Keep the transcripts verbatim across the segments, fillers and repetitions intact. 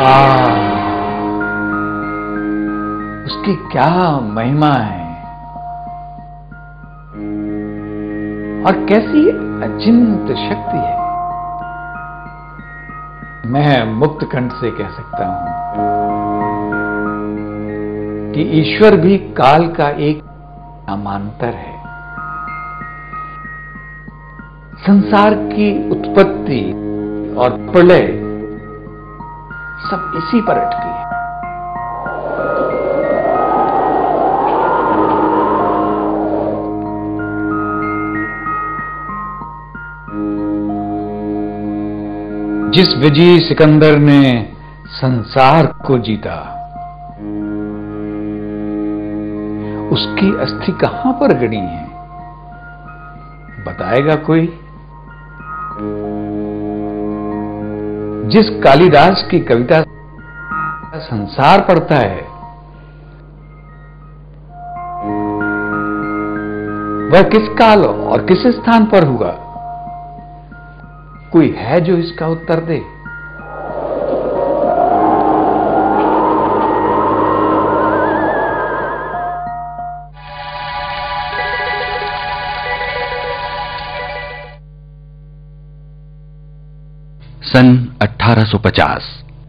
आह, उसकी क्या महिमा है और कैसी अचिंत शक्ति है। मैं मुक्त कंठ से कह सकता हूं कि ईश्वर भी काल का एक नामांतर है। संसार की उत्पत्ति और प्रलय सब इसी पर अटकी है। जिस विजयी सिकंदर ने संसार को जीता, उसकी अस्थि कहां पर गड़ी है, बताएगा कोई? जिस कालिदास की कविता संसार पढ़ता है, वह किस काल और किस स्थान पर हुआ? कोई है जो इसका उत्तर दे? सन अठारह सौ पचास।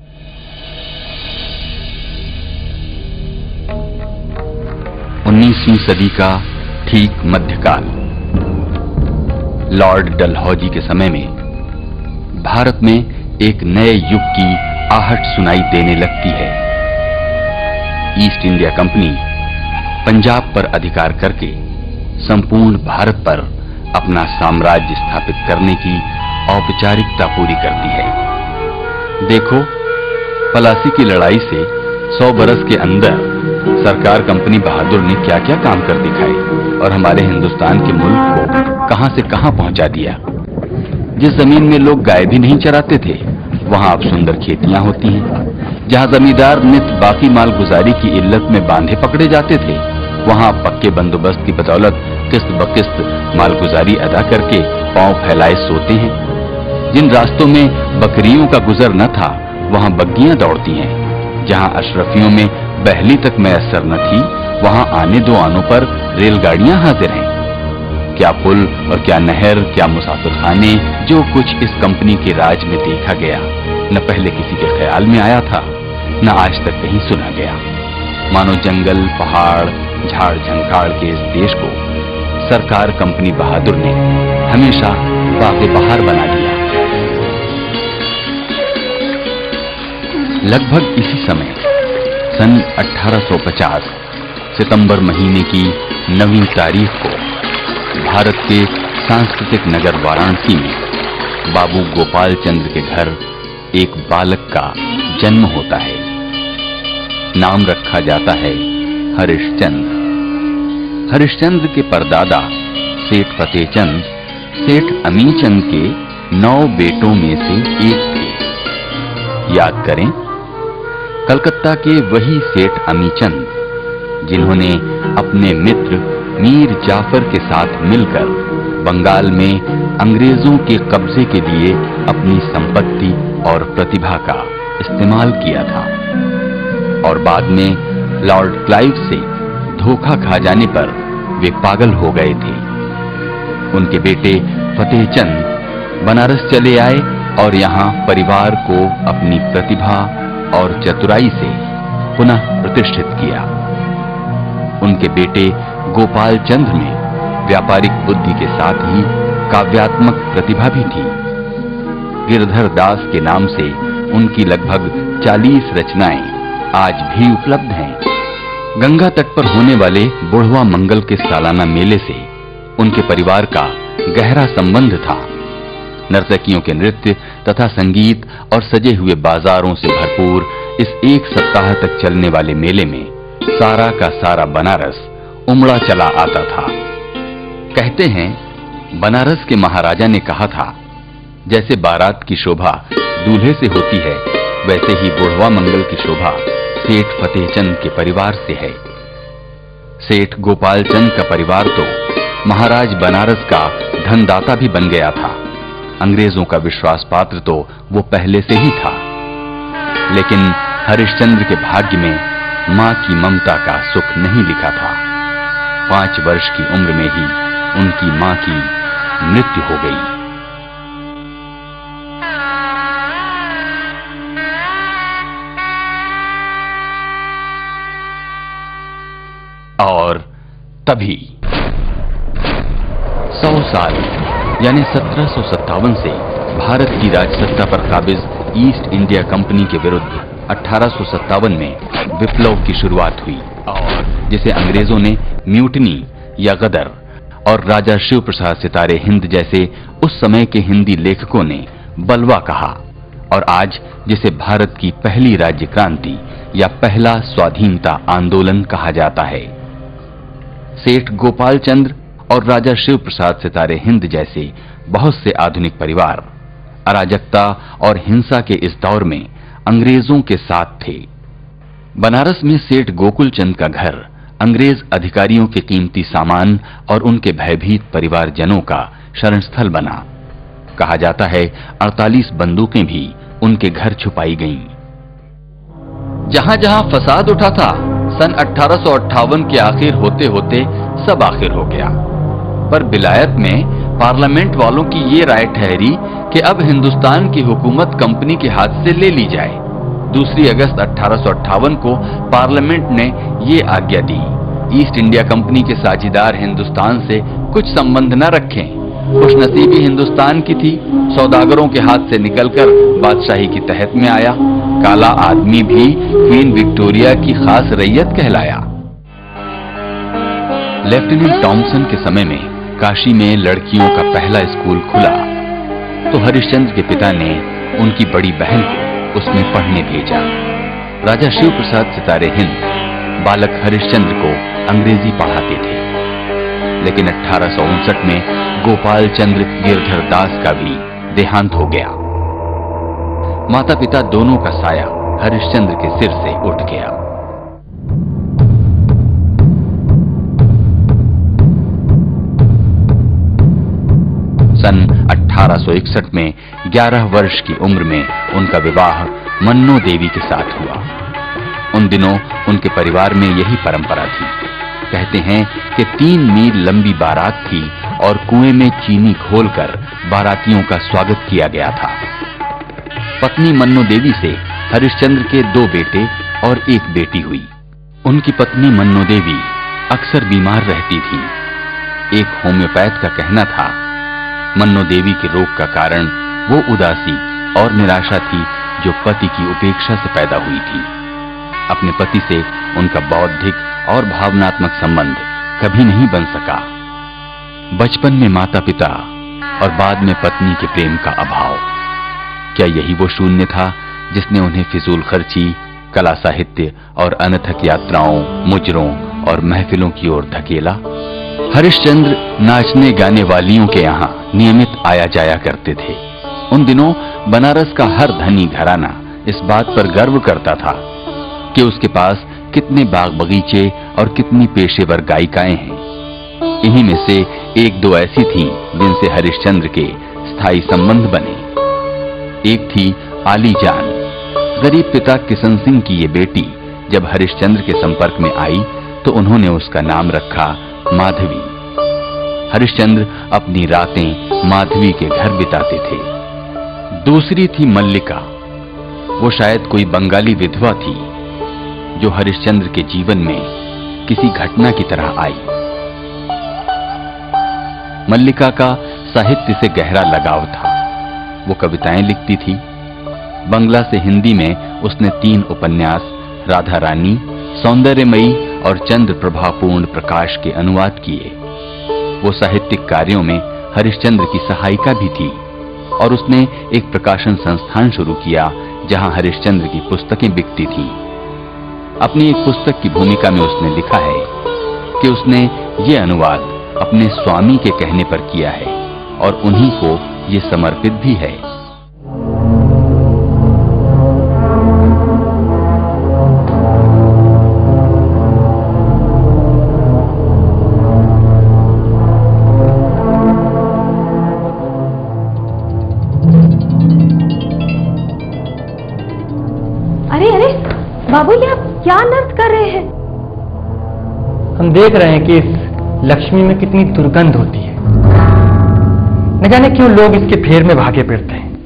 उन्नीसवीं सदी का ठीक मध्यकाल। लॉर्ड डलहौजी के समय में भारत में एक नए युग की आहट सुनाई देने लगती है। ईस्ट इंडिया कंपनी पंजाब पर अधिकार करके संपूर्ण भारत पर अपना साम्राज्य स्थापित करने की औपचारिकता पूरी करती है। देखो, पलासी की लड़ाई से सौ बरस के अंदर सरकार कंपनी बहादुर ने क्या क्या काम कर दिखाए और हमारे हिंदुस्तान के मुल्क को कहां से कहां पहुंचा दिया। जिस जमीन में लोग गाय भी नहीं चराते थे, वहां अब सुंदर खेतियां होती हैं। जहां जमींदार नित बाकी माल गुजारी की इल्लत में बांधे पकड़े जाते थे, वहां पक्के बंदोबस्त की बदौलत किस्त बकिस्त मालगुजारी अदा करके पांव फैलाए सोते हैं। जिन रास्तों में बकरियों का गुजर न था, वहां बग्गियां दौड़ती हैं। जहां अशरफियों में बहली तक मैसर न थी, वहां आने दो आनों पर रेलगाड़ियां हाजिर हैं। क्या पुल और क्या नहर, क्या मुसाफिरखाने, जो कुछ इस कंपनी के राज में देखा गया, न पहले किसी के ख्याल में आया था, न आज तक कहीं सुना गया। मानो जंगल, पहाड़, झाड़ झंकाड़ के इस देश को सरकार कंपनी बहादुर ने हमेशा बागे बहार बना दिया। लगभग इसी समय सन अठारह सौ पचास सितंबर महीने की नवीं तारीख को भारत के सांस्कृतिक नगर वाराणसी में बाबू गोपाल चंद्र के घर एक बालक का जन्म होता है। नाम रखा जाता है हरिश्चंद्र। हरिश्चंद्र के परदादा सेठ फतेहचंद सेठ अमीचंद के नौ बेटों में से एक थे। याद करें, कलकत्ता के वही सेठ अमीचंद जिन्होंने अपने मित्र मीर जाफर के साथ मिलकर बंगाल में अंग्रेजों के कब्जे के लिए अपनी संपत्ति और प्रतिभा का इस्तेमाल किया था और बाद में लॉर्ड क्लाइव से धोखा खा जाने पर वे पागल हो गए थे। उनके बेटे फतेहचंद बनारस चले आए और यहाँ परिवार को अपनी प्रतिभा और चतुराई से पुनः प्रतिष्ठित किया। उनके बेटे गोपाल चंद्र में व्यापारिक बुद्धि के साथ ही काव्यात्मक प्रतिभा भी थी। गिरधर दास के नाम से उनकी लगभग चालीस रचनाएं आज भी उपलब्ध हैं। गंगा तट पर होने वाले बुढ़वा मंगल के सालाना मेले से उनके परिवार का गहरा संबंध था। नर्तकियों के नृत्य तथा संगीत और सजे हुए बाजारों से भरपूर इस एक सप्ताह तक चलने वाले मेले में सारा का सारा बनारस उमड़ा चला आता था। कहते हैं, बनारस के महाराजा ने कहा था, जैसे बारात की शोभा दूल्हे से होती है, वैसे ही बुढ़वा मंगल की शोभा सेठ फतेहचंद के परिवार से है। सेठ गोपाल चंद का परिवार तो महाराज बनारस का धनदाता भी बन गया था। अंग्रेजों का विश्वास पात्र तो वो पहले से ही था। लेकिन हरिश्चंद्र के भाग्य में मां की ममता का सुख नहीं लिखा था। पांच वर्ष की उम्र में ही उनकी मां की मृत्यु हो गई। और तभी सौ साल यानी सत्रह सौ सत्तावन से भारत की राजसत्ता पर काबिज ईस्ट इंडिया कंपनी के विरुद्ध अठारह सौ सत्तावन में विप्लव की शुरुआत हुई, और जिसे अंग्रेजों ने म्यूटनी या गदर और राजा शिव प्रसाद सितारे हिंद जैसे उस समय के हिंदी लेखकों ने बलवा कहा, और आज जिसे भारत की पहली राज्य क्रांति या पहला स्वाधीनता आंदोलन कहा जाता है। सेठ गोपाल चंद्र और राजा शिव प्रसाद सितारे हिंद जैसे बहुत से आधुनिक परिवार अराजकता और हिंसा के इस दौर में अंग्रेजों के साथ थे। बनारस में सेठ गोकुल चंद का घर अंग्रेज अधिकारियों के कीमती सामान और उनके भयभीत परिवारजनों का शरणस्थल बना। कहा जाता है अड़तालीस बंदूकें भी उनके घर छुपाई गईं। जहां जहां फसाद उठा था, सन अठारह सौ अट्ठावन के आखिर होते होते सब आखिर हो गया। पर बिलायत में पार्लियामेंट वालों की ये राय ठहरी कि अब हिंदुस्तान की हुकूमत कंपनी के हाथ से ले ली जाए। दूसरी अगस्त अठारह सौ अट्ठावन को पार्लियामेंट ने ये आज्ञा दी, ईस्ट इंडिया कंपनी के साझेदार हिंदुस्तान से कुछ संबंध न रखें। खुशनसीबी हिंदुस्तान की थी, सौदागरों के हाथ से निकलकर बादशाही की तहत में आया। काला आदमी भी क्वीन विक्टोरिया की खास रैयत कहलाया। लेफ्टिनेंट टॉमसन के समय में काशी में लड़कियों का पहला स्कूल खुला, तो हरिश्चंद्र के पिता ने उनकी बड़ी बहन को उसमें पढ़ने भेजा। राजा शिव प्रसाद सितारे हिंद बालक हरिश्चंद्र को अंग्रेजी पढ़ाते थे, लेकिन अठारह सौ उनसठ में गोपाल चंद्र गिरधर दास का भी देहांत हो गया। माता पिता दोनों का साया हरिश्चंद्र के सिर से उठ गया। सन अठारह सौ इकसठ में ग्यारह वर्ष की उम्र में उनका विवाह मन्नो देवी के साथ हुआ। उन दिनों उनके परिवार में यही परंपरा थी। कहते हैं कि तीन मील लंबी बारात थी और कुएं में चीनी घोलकर बारातियों का स्वागत किया गया था। पत्नी मन्नो देवी से हरिश्चंद्र के दो बेटे और एक बेटी हुई। उनकी पत्नी मन्नो देवी अक्सर बीमार रहती थी। एक होम्योपैथ का कहना था मन्नो देवी के रोग का कारण वो उदासी और निराशा थी जो पति की उपेक्षा से पैदा हुई थी। अपने पति से उनका बौद्धिक और भावनात्मक संबंध कभी नहीं बन सका। बचपन में माता पिता और बाद में पत्नी के प्रेम का अभाव, क्या यही वो शून्य था जिसने उन्हें फिजूल खर्ची, कला साहित्य और अनथक यात्राओं, मुजरों और महफिलों की ओर धकेला? हरिश्चंद्र नाचने गाने वालियों के यहाँ नियमित आया जाया करते थे। उन दिनों बनारस का हर धनी घराना इस बात पर गर्व करता था कि उसके पास कितने बाग बगीचे और कितनी पेशेवर गायिकाएं हैं। इन्हीं में से एक दो ऐसी थीं जिनसे हरिश्चंद्र के स्थायी संबंध बने। एक थी आली जान। गरीब पिता किशन सिंह की ये बेटी जब हरिश्चंद्र के संपर्क में आई तो उन्होंने उसका नाम रखा माधवी। हरिश्चंद्र अपनी रातें माधवी के घर बिताते थे। दूसरी थी मल्लिका। वो शायद कोई बंगाली विधवा थी जो हरिश्चंद्र के जीवन में किसी घटना की तरह आई। मल्लिका का साहित्य से गहरा लगाव था। वो कविताएं लिखती थी। बंगला से हिंदी में उसने तीन उपन्यास राधा रानी, सौंदर्यमयी और चंद्र प्रभापूर्ण प्रकाश के अनुवाद किए। वो साहित्यिक कार्यों में हरिश्चंद्र की सहायिका भी थी और उसने एक प्रकाशन संस्थान शुरू किया जहां हरिश्चंद्र की पुस्तकें बिकती थीं। अपनी एक पुस्तक की भूमिका में उसने लिखा है कि उसने ये अनुवाद अपने स्वामी के कहने पर किया है और उन्हीं को ये समर्पित भी है। देख रहे हैं कि इस लक्ष्मी में कितनी दुर्गंध होती है। न जाने क्यों लोग इसके फेर में भागे फिरते हैं।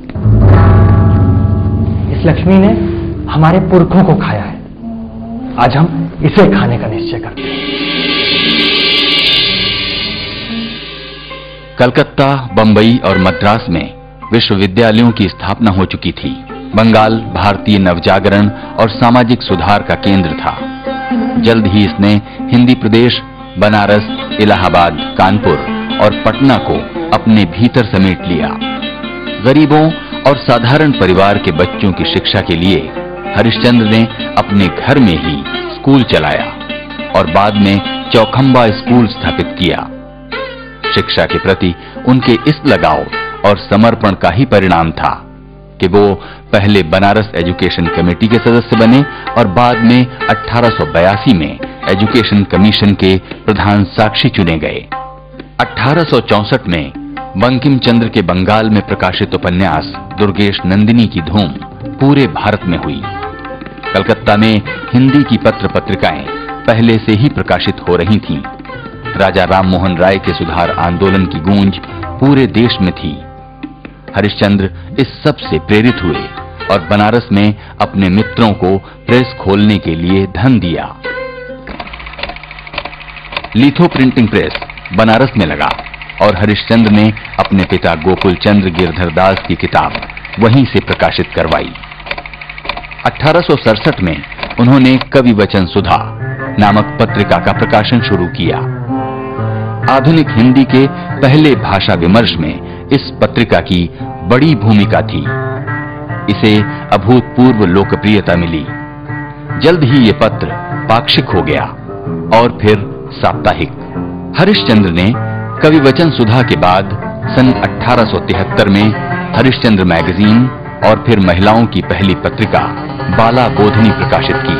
इस लक्ष्मी ने हमारे पुरखों को खाया है, आज हम इसे खाने का निश्चय करते हैं। कलकत्ता, बंबई और मद्रास में विश्वविद्यालयों की स्थापना हो चुकी थी। बंगाल भारतीय नवजागरण और सामाजिक सुधार का केंद्र था। जल्द ही इसने हिंदी प्रदेश, बनारस, इलाहाबाद, कानपुर और पटना को अपने भीतर समेट लिया। गरीबों और साधारण परिवार के बच्चों की शिक्षा के लिए हरिश्चंद्र ने अपने घर में ही स्कूल चलाया और बाद में चौखंबा स्कूल स्थापित किया। शिक्षा के प्रति उनके इस लगाव और समर्पण का ही परिणाम था कि वो पहले बनारस एजुकेशन कमेटी के सदस्य बने और बाद में अठारह सौ बयासी में एजुकेशन कमीशन के प्रधान साक्षी चुने गए। अठारह सौ चौसठ में बंकिम चंद्र के बंगाल में प्रकाशित उपन्यास दुर्गेश नंदिनी की धूम पूरे भारत में हुई। कलकत्ता में हिंदी की पत्र पत्रिकाएं पहले से ही प्रकाशित हो रही थीं। राजा राममोहन राय के सुधार आंदोलन की गूंज पूरे देश में थी। हरिश्चंद्र इस सब से प्रेरित हुए और बनारस में अपने मित्रों को प्रेस खोलने के लिए धन दिया। लिथो प्रिंटिंग प्रेस बनारस में लगा और हरिश्चंद्र ने अपने पिता गोकुल चंद्र गिरधर दास की किताब वहीं से प्रकाशित करवाई। अठारह सौ सड़सठ में उन्होंने कवि वचन सुधा नामक पत्रिका का प्रकाशन शुरू किया। आधुनिक हिंदी के पहले भाषा विमर्श में इस पत्रिका की बड़ी भूमिका थी। इसे अभूतपूर्व लोकप्रियता मिली। जल्द ही ये पत्र पाक्षिक हो गया और फिर साप्ताहिक। हरिश्चंद्र ने कवि वचन सुधा के बाद सन अठारह सौ तिहत्तर में हरिश्चंद्र मैगजीन और फिर महिलाओं की पहली पत्रिका बाला बोधनी प्रकाशित की।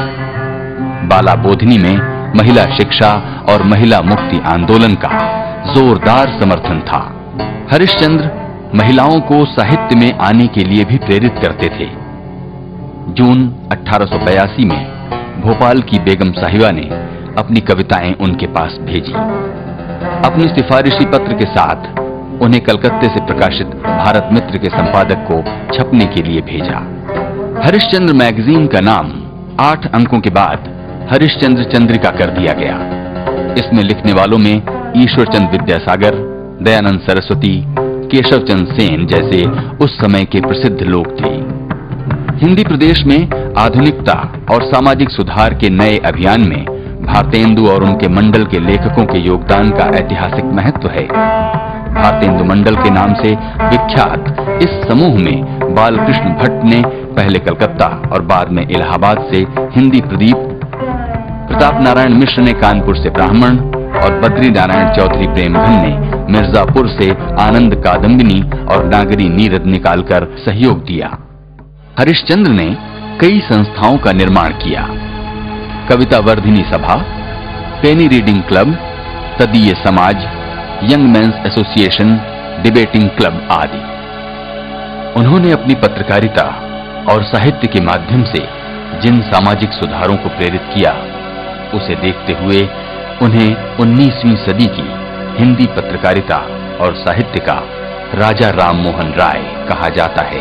बाला बोधनी में महिला शिक्षा और महिला मुक्ति आंदोलन का जोरदार समर्थन था। हरिश्चंद्र महिलाओं को साहित्य में आने के लिए भी प्रेरित करते थे। जून अठारह सौ बयासी में भोपाल की बेगम साहिबा ने अपनी कविताएं उनके पास भेजी। अपनी सिफारिशी पत्र के साथ उन्हें कलकत्ते से प्रकाशित भारत मित्र के संपादक को छपने के लिए भेजा। हरिश्चंद्र मैगजीन का नाम आठ अंकों के बाद हरिश्चंद्र चंद्रिका कर दिया गया। इसमें लिखने वालों में ईश्वरचंद विद्यासागर, दयानंद सरस्वती, केशव चंद सेन जैसे उस समय के प्रसिद्ध लोग थे। हिंदी प्रदेश में आधुनिकता और सामाजिक सुधार के नए अभियान में भारतेंदु और उनके मंडल के लेखकों के योगदान का ऐतिहासिक महत्व है। भारतेंदु मंडल के नाम से विख्यात इस समूह में बालकृष्ण भट्ट ने पहले कलकत्ता और बाद में इलाहाबाद से हिंदी प्रदीप, प्रताप नारायण मिश्र ने कानपुर से ब्राह्मण और बद्री नारायण चौधरी प्रेमघन ने मिर्जापुर से आनंद कादम्बिनी और नागरी नीरद निकालकर सहयोग दिया। हरिश्चंद्र ने कई संस्थाओं का निर्माण किया। कविता वर्धिनी सभा, पेनी रीडिंग क्लब, तदीय समाज, young men's association, debating club आदि। उन्होंने अपनी पत्रकारिता और साहित्य के माध्यम से जिन सामाजिक सुधारों को प्रेरित किया, उसे देखते हुए उन्हें उन्नीसवीं सदी की हिंदी पत्रकारिता और साहित्य का राजा राममोहन राय कहा जाता है।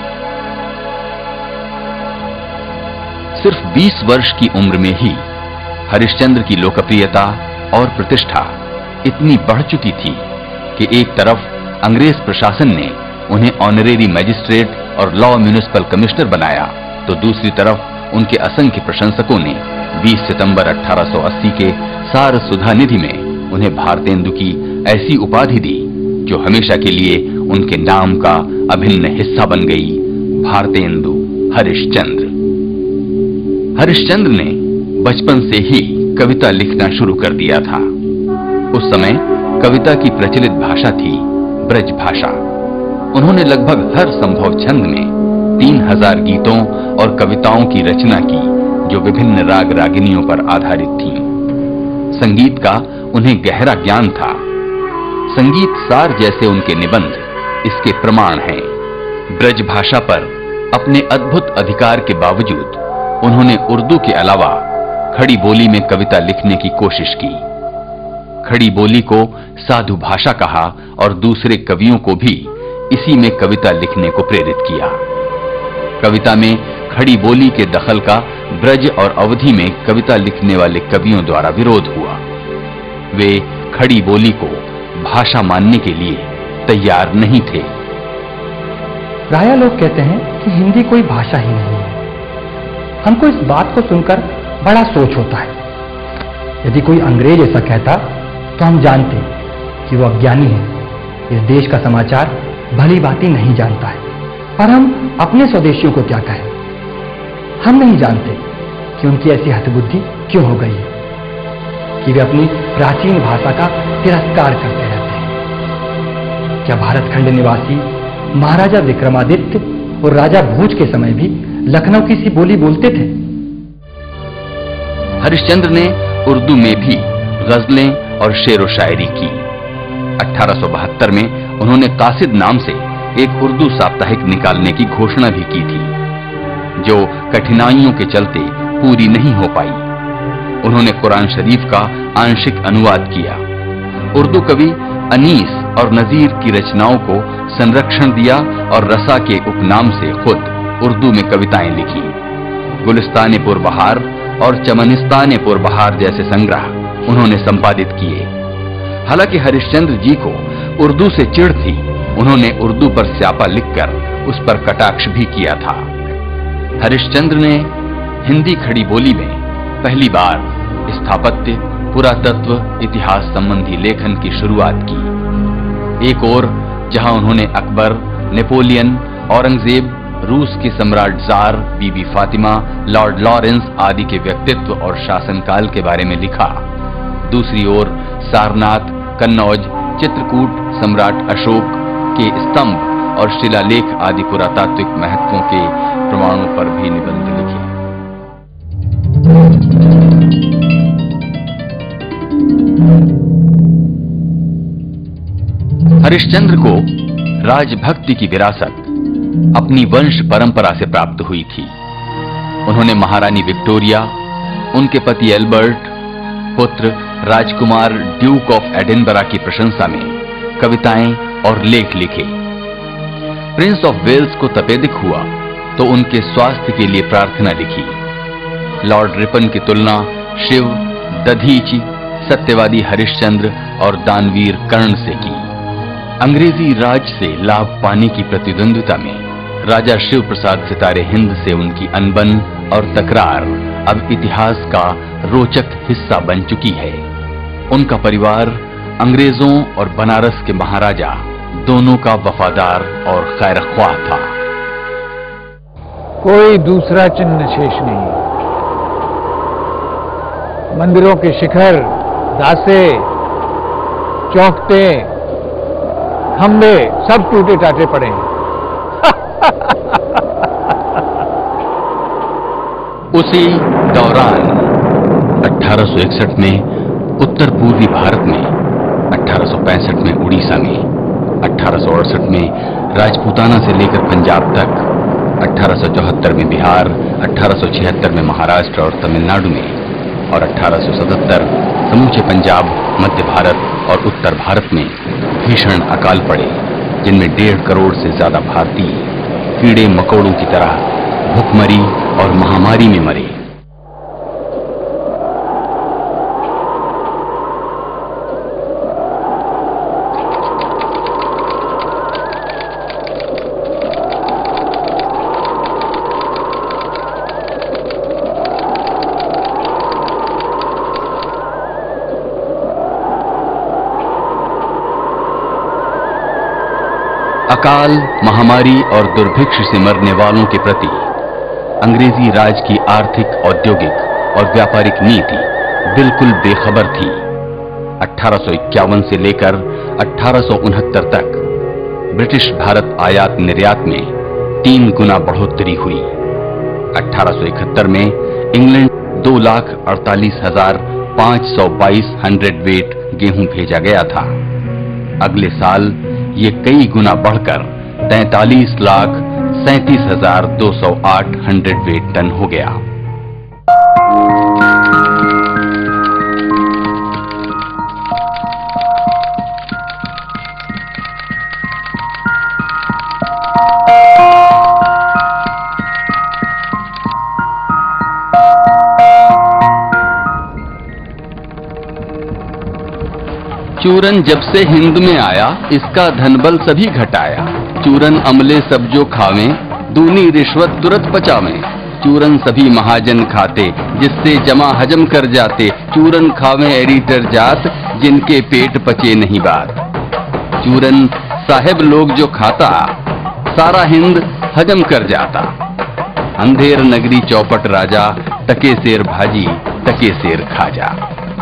सिर्फ बीस वर्ष की उम्र में ही हरिश्चंद्र की लोकप्रियता और प्रतिष्ठा इतनी बढ़ चुकी थी कि एक तरफ अंग्रेज प्रशासन ने उन्हें ऑनरेरी मैजिस्ट्रेट और लॉ म्युनिसिपल कमिश्नर बनाया, तो दूसरी तरफ उनके असंख्य प्रशंसकों ने बीस सितंबर अठारह सौ अस्सी के सार सुधा निधि में उन्हें भारतेंदु की ऐसी उपाधि दी जो हमेशा के लिए उनके नाम का अभिन्न हिस्सा बन गई, भारतेंदु हरिश्चंद्र। हरिश्चंद्र ने बचपन से ही कविता लिखना शुरू कर दिया था। उस समय कविता की प्रचलित भाषा थी ब्रज भाषा। उन्होंने लगभग हर संभव छंद में तीन हजार गीतों और कविताओं की रचना की जो विभिन्न राग रागिनियों पर आधारित थी। संगीत का उन्हें गहरा ज्ञान था। संगीत सार जैसे उनके निबंध इसके प्रमाण हैं। ब्रज भाषा पर अपने अद्भुत अधिकार के बावजूद उन्होंने उर्दू के अलावा खड़ी बोली में कविता लिखने की कोशिश की। खड़ी बोली को साधु भाषा कहा और दूसरे कवियों को भी इसी में कविता लिखने को प्रेरित किया। कविता में खड़ी बोली के दखल का ब्रज और अवधि में कविता लिखने वाले कवियों द्वारा विरोध हुआ। वे खड़ी बोली को भाषा मानने के लिए तैयार नहीं थे। प्रायः लोग कहते हैं कि हिंदी कोई भाषा ही नहीं है। हमको इस बात को सुनकर बड़ा सोच होता है। यदि कोई अंग्रेज ऐसा कहता तो हम जानते कि वो अज्ञानी है, इस देश का समाचार भली भांति नहीं जानता है। पर हम अपने स्वदेशियों को क्या कहें? हम नहीं जानते कि उनकी ऐसी हतबुद्धि क्यों हो गई है कि वे अपनी प्राचीन भाषा का तिरस्कार करते रहते हैं। क्या भारत खंड निवासी महाराजा विक्रमादित्य और राजा भोज के समय भी लखनऊ की सी बोली बोलते थे? हरिश्चंद्र ने उर्दू में भी गजलें और शेर व शायरी की। अठारह सौ बहत्तर में उन्होंने कासिद नाम से एक उर्दू साप्ताहिक निकालने की घोषणा भी की थी, जो कठिनाइयों के चलते पूरी नहीं हो पाई। उन्होंने कुरान शरीफ का आंशिक अनुवाद किया। उर्दू कवि अनीस और नजीर की रचनाओं को संरक्षण दिया और रसा के उपनाम से खुद उर्दू में कविताएं लिखी। गुलिस्तान पुरबहार और चमनिस्तान पुरबहार जैसे संग्रह उन्होंने संपादित किए। हालांकि हरिश्चंद्र जी को उर्दू से चिढ़ थी, उन्होंने उर्दू पर स्यापा लिखकर उस पर कटाक्ष भी किया था। हरिश्चंद्र ने हिंदी खड़ी बोली में पहली बार स्थापत्य, पुरातत्व, इतिहास संबंधी लेखन की शुरुआत की। एक ओर जहां उन्होंने अकबर, नेपोलियन, औरंगजेब, रूस की सम्राट जार, बीबी फातिमा, लॉर्ड लॉरेंस आदि के व्यक्तित्व और शासनकाल के बारे में लिखा, दूसरी ओर सारनाथ, कन्नौज, चित्रकूट, सम्राट अशोक के स्तंभ और शिलालेख आदि पुरातात्विक महत्वों के प्रमाणों पर भी निबंध लिखे। हरिश्चंद्र को राजभक्ति की विरासत अपनी वंश परंपरा से प्राप्त हुई थी। उन्होंने महारानी विक्टोरिया, उनके पति एल्बर्ट, पुत्र राजकुमार ड्यूक ऑफ एडिनबरा की प्रशंसा में कविताएं और लेख लिखे। प्रिंस ऑफ वेल्स को तपेदिक हुआ तो उनके स्वास्थ्य के लिए प्रार्थना लिखी। लॉर्ड रिपन की तुलना शिव, दधीचि, सत्यवादी हरिश्चंद्र और दानवीर कर्ण से की। अंग्रेजी राज से लाभ पाने की प्रतिद्वंद्विता में राजा शिव प्रसाद सितारे हिंद से उनकी अनबन और तकरार अब इतिहास का रोचक हिस्सा बन चुकी है। उनका परिवार अंग्रेजों और बनारस के महाराजा दोनों का वफादार और खैरख्वाह था। कोई दूसरा चिन्ह शेष नहीं। मंदिरों के शिखर, दासे, चौखटे, खंबे सब टूटे टाटे पड़े हैं। उसी दौरान अठारह सौ इकसठ में उत्तर पूर्वी भारत में, अठारह सौ पैंसठ में उड़ीसा में, अठारह सौ अड़सठ में राजपूताना से लेकर पंजाब तक, अठारह सौ चौहत्तर में बिहार, अठारह सौ छिहत्तर में महाराष्ट्र और तमिलनाडु में और अठारह सौ सतहत्तर समूचे पंजाब, मध्य भारत और उत्तर भारत में भीषण अकाल पड़े, जिनमें डेढ़ करोड़ से ज्यादा भारतीय कीड़े मकोड़ों की तरह भुखमरी और महामारी में मरे। अकाल, महामारी और दुर्भिक्ष से मरने वालों के प्रति अंग्रेजी राज की आर्थिक, औद्योगिक और व्यापारिक नीति बिल्कुल बेखबर थी। अठारह सौ इक्यावन से लेकर अठारह सौ उनहत्तर तक ब्रिटिश भारत आयात निर्यात में तीन गुना बढ़ोतरी हुई। अठारह सौ इकहत्तर में इंग्लैंड दो लाख अड़तालीस हजार पांच सौ बाईस हंड्रेड वेट गेहूं भेजा गया था। अगले साल ये कई गुना बढ़कर तैंतालीस लाख सैंतीस हजार दो सौ आठ हंड्रेड वेट टन हो गया। चूरन जब से हिंद में आया, इसका धनबल सभी घटाया। चूरन अमले सब जो खावें, दूनी रिश्वत तुरंत पचावें। चूरन सभी महाजन खाते, जिससे जमा हजम कर जाते। चूरन खावें एडिटर जात, जिनके पेट पचे नहीं बात। चूरन साहेब लोग जो खाता, सारा हिंद हजम कर जाता। अंधेर नगरी चौपट राजा, टके शेर भाजी, टके शेर खाजा।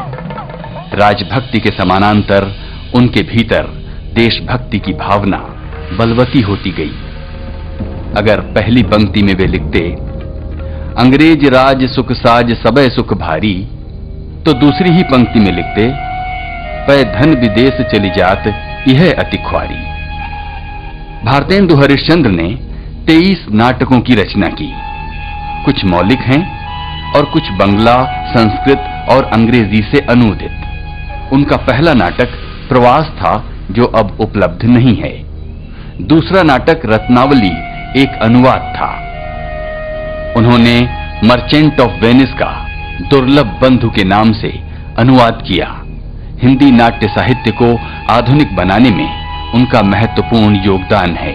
राजभक्ति के समानांतर उनके भीतर देशभक्ति की भावना बलवती होती गई। अगर पहली पंक्ति में वे लिखते, अंग्रेज राज सुख साज सबय सुख भारी, तो दूसरी ही पंक्ति में लिखते, पै धन विदेश चली जात यह अति ख्वारी। भारतेंदु हरिश्चंद्र ने तेईस नाटकों की रचना की। कुछ मौलिक हैं और कुछ बंगला, संस्कृत और अंग्रेजी से अनुदित। उनका पहला नाटक प्रवास था, जो अब उपलब्ध नहीं है। दूसरा नाटक रत्नावली एक अनुवाद था। उन्होंने मर्चेंट ऑफ वेनिस का दुर्लभ बंधु के नाम से अनुवाद किया। हिंदी नाट्य साहित्य को आधुनिक बनाने में उनका महत्वपूर्ण योगदान है।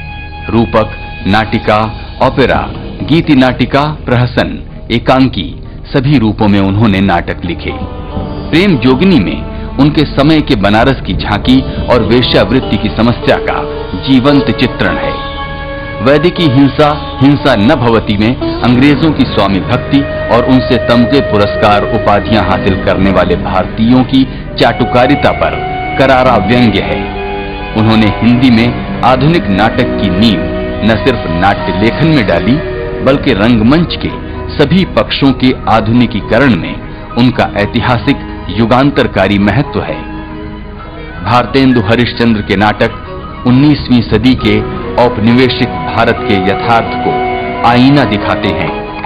रूपक, नाटिका, ओपेरा, गीति नाटिका, प्रहसन, एकांकी सभी रूपों में उन्होंने नाटक लिखे। प्रेम जोगिनी में उनके समय के बनारस की झांकी और वेश्यावृत्ति की समस्या का जीवंत चित्रण है। वैदिकी हिंसा हिंसा न भवती में अंग्रेजों की स्वामी भक्ति और उनसे तमगे पुरस्कार उपाधियां हासिल करने वाले भारतीयों की चाटुकारिता पर करारा व्यंग्य है। उन्होंने हिंदी में आधुनिक नाटक की नींव न सिर्फ नाट्य लेखन में डाली, बल्कि रंगमंच के सभी पक्षों के आधुनिकीकरण में उनका ऐतिहासिक युगांतरकारी महत्व है। भारतेंदु हरिश्चंद्र के नाटक उन्नीसवीं सदी के औपनिवेशिक भारत के यथार्थ को आईना दिखाते हैं।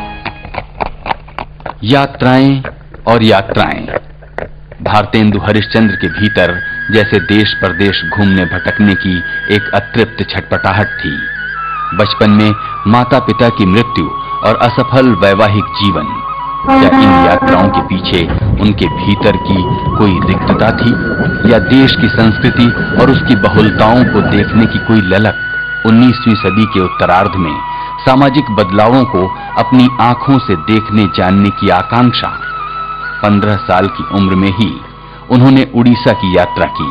यात्राएं और यात्राएं। भारतेंदु हरिश्चंद्र के भीतर जैसे देश परदेश घूमने भटकने की एक अतृप्त छटपटाहट थी। बचपन में माता पिता की मृत्यु और असफल वैवाहिक जीवन, क्या इन यात्राओं के पीछे उनके भीतर की कोई रिक्तता थी, या देश की संस्कृति और उसकी बहुलताओं को देखने की कोई ललक? उन्नीसवीं सदी के उत्तरार्ध में सामाजिक बदलावों को अपनी आंखों से देखने जानने की आकांक्षा। पंद्रह साल की उम्र में ही उन्होंने उड़ीसा की यात्रा की।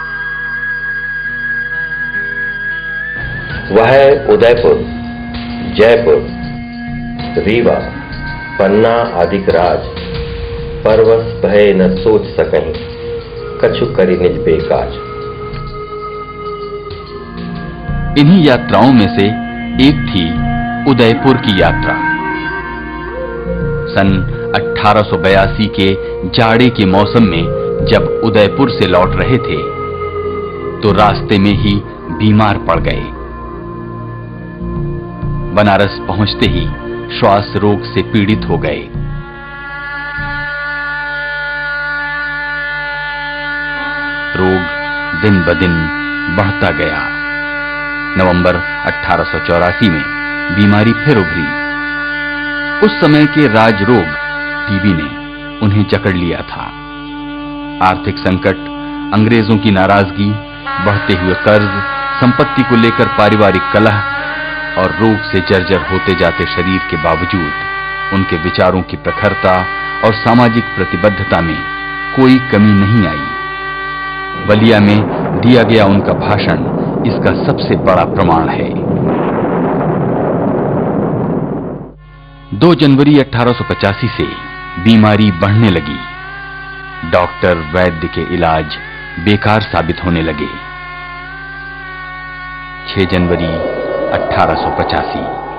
वह उदयपुर, जयपुर, रीवा, पन्ना आदिक राज, परवश भय न सोच सकहीं, कछु करी निज बेकाज। इन्हीं यात्राओं में से एक थी उदयपुर की यात्रा। सन अठारह सौ बयासी के जाड़े के मौसम में जब उदयपुर से लौट रहे थे, तो रास्ते में ही बीमार पड़ गए। बनारस पहुंचते ही श्वास रोग से पीड़ित हो गए। रोग दिन ब दिन बढ़ता गया। नवंबर अठारह सौ चौरासी में बीमारी फिर उभरी। उस समय के राजरोग टीबी ने उन्हें जकड़ लिया था। आर्थिक संकट, अंग्रेजों की नाराजगी, बढ़ते हुए कर्ज, संपत्ति को लेकर पारिवारिक कलह और रोग से जर्जर होते जाते शरीर के बावजूद उनके विचारों की प्रखरता और सामाजिक प्रतिबद्धता में कोई कमी नहीं आई। बलिया में दिया गया उनका भाषण इसका सबसे बड़ा प्रमाण है। दो जनवरी अठारह सौ पचासी से बीमारी बढ़ने लगी। डॉक्टर वैद्य के इलाज बेकार साबित होने लगे। छह जनवरी अठारह सौ पचासी।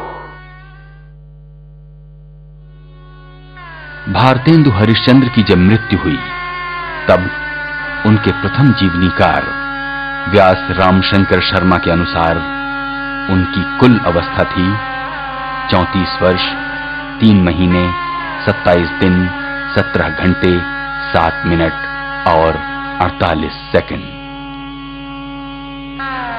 भारतेंदु हरिश्चंद्र की जब मृत्यु हुई, तब उनके प्रथम जीवनीकार व्यास रामशंकर शर्मा के अनुसार उनकी कुल अवस्था थी चौंतीस वर्ष, तीन महीने, सत्ताईस दिन, सत्रह घंटे, सात मिनट और अड़तालीस सेकंड।